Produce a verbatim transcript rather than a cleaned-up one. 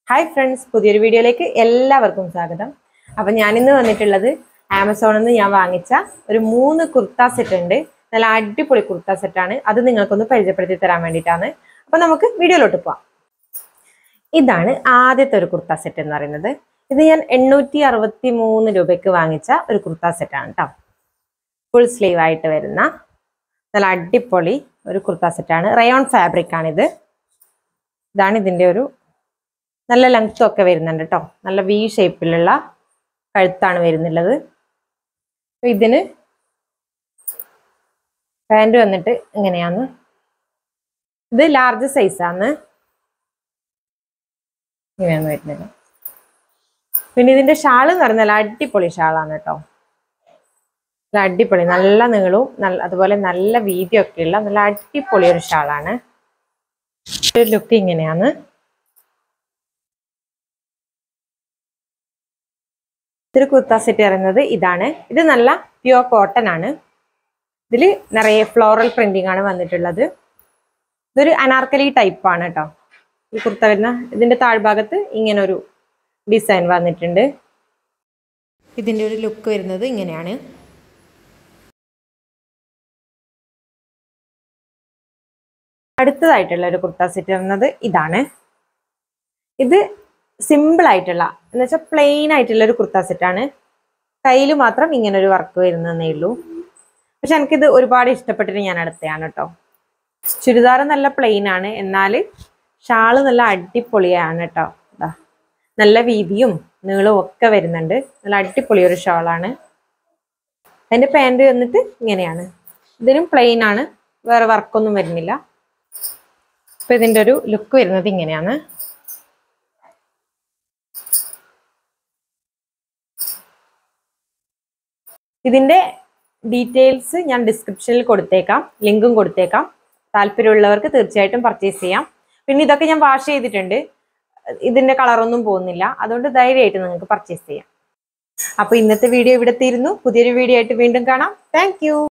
Hi friends, പുതിയൊരു വീഡിയോയിലേക്ക് എല്ലാവർക്കും സ്വാഗതം. അപ്പോൾ ഞാൻ ഇന്ന് വന്നിട്ടുള്ളത് ആമസോണിൽ നിന്ന് ഞാൻ വാങ്ങിച്ച ഒരു മൂന്ന് കുർത്ത സെറ്റ് ഉണ്ട്. നല്ല അടിപൊളി കുർത്ത സെറ്റ് ആണ്. അത് നിങ്ങൾക്കൊന്ന് പരിചയപ്പെടുത്തി തരാൻ വേണ്ടിയിട്ടാണ്. അപ്പോൾ നമുക്ക് വീഡിയോയിലോട്ട് പോവാം. ഇതാണ് ആദ്യത്തെ ഒരു കുർത്ത സെറ്റ് എന്ന് പറയുന്നത്. ഇത് ഞാൻ എണ്ണൂറ്റി അറുപത്തി മൂന്ന് രൂപയ്ക്ക് വാങ്ങിച്ച ഒരു കുർത്ത സെറ്റ് ആണ് ട്ടോ. ഫുൾ സ്ലീവ് ആയിട്ട് വരുന്ന നല്ല അടിപൊളി ഒരു കുർത്ത സെറ്റ് ആണ്. റയോൺ ഫാബ്രിക് ആണ് ഇത്. ഇതാണ് ഇതിന്റെ ഒരു നല്ല ലെങ്ത് ഒക്കെ വരുന്നുണ്ട് ട്ടോ. നല്ല വി ഷേപ്പിലുള്ള കഴുത്താണ് വരുന്നുള്ളത്. ഇതിന് പാന്റ് വന്നിട്ട് ഇങ്ങനെയാണ്. ഇത് ലാർജ് സൈസ് ആണ്. ഇങ്ങനെയാണ് വരുന്നത്. പിന്നെ ഇതിന്റെ ഷാൾ എന്ന് പറഞ്ഞാൽ അടിപൊളി ഷാളാണ് കേട്ടോ. അടിപൊളി നല്ല നീളവും നല്ല അതുപോലെ നല്ല വീതിയൊക്കെ ഉള്ള നല്ല അടിപൊളി ഒരു ഷാളാണ്. ലുക്ക് ഇങ്ങനെയാണ്. ഇതൊരു കുർത്ത സെറ്റ് പറയുന്നത് ഇതാണ്. ഇത് നല്ല പ്യുവർ കോട്ടൺ ആണ്. ഇതിൽ നിറയെ ഫ്ലോറൽ പ്രിന്റിംഗ് ആണ് വന്നിട്ടുള്ളത്. ഇതൊരു അനാർക്കലി ടൈപ്പ് ആണ് കേട്ടോ ഈ കുർത്ത വരുന്ന. ഇതിന്റെ താഴ്ഭാഗത്ത് ഇങ്ങനെ ഒരു ഡിസൈൻ വന്നിട്ടുണ്ട്. ഇതിന്റെ ഒരു ലുക്ക് വരുന്നത് ഇങ്ങനെയാണ്. അടുത്തതായിട്ടുള്ള ഒരു കുർത്ത സെറ്റ് വരുന്നത് ഇതാണ്. ഇത് സിമ്പിൾ ആയിട്ടുള്ള എന്ന് വെച്ചാൽ പ്ലെയിൻ ആയിട്ടുള്ള ഒരു കുർത്ത സെറ്റാണ്. കയ്യിൽ മാത്രം ഇങ്ങനെ ഒരു വർക്ക് വരുന്നതേ ഉള്ളൂ. പക്ഷെ എനിക്കിത് ഒരുപാട് ഇഷ്ടപ്പെട്ടിട്ട് ഞാൻ എടുത്തതാണ് കേട്ടോ. ചുരിദാർ നല്ല പ്ലെയിൻ ആണ്, എന്നാൽ ഷാള് നല്ല അടിപൊളിയാണ് കേട്ടോ. ഇതാ നല്ല വീതിയും നീളവും ഒക്കെ വരുന്നുണ്ട്. നല്ല അടിപൊളി ഒരു ഷാളാണ്. അതിന്റെ പാൻറ് വന്നിട്ട് ഇങ്ങനെയാണ്. ഇതിനും പ്ലെയിൻ ആണ്, വേറെ വർക്കൊന്നും വരുന്നില്ല. അപ്പൊ ഇതിന്റെ ഒരു ലുക്ക് വരുന്നത് ഇങ്ങനെയാണ്. ഇതിന്റെ ഡീറ്റെയിൽസ് ഞാൻ ഡിസ്ക്രിപ്ഷനിൽ കൊടുത്തേക്കാം, ലിങ്കും കൊടുത്തേക്കാം. താല്പര്യമുള്ളവർക്ക് തീർച്ചയായിട്ടും പർച്ചേസ് ചെയ്യാം. പിന്നെ ഇതൊക്കെ ഞാൻ വാഷ് ചെയ്തിട്ടുണ്ട്. ഇതിന്റെ കളറൊന്നും പോകുന്നില്ല, അതുകൊണ്ട് ധൈര്യമായിട്ട് നിങ്ങൾക്ക് പർച്ചേസ് ചെയ്യാം. അപ്പൊ ഇന്നത്തെ വീഡിയോ ഇവിടെ തീരുന്നു. പുതിയൊരു വീഡിയോ ആയിട്ട് വീണ്ടും കാണാം. താങ്ക്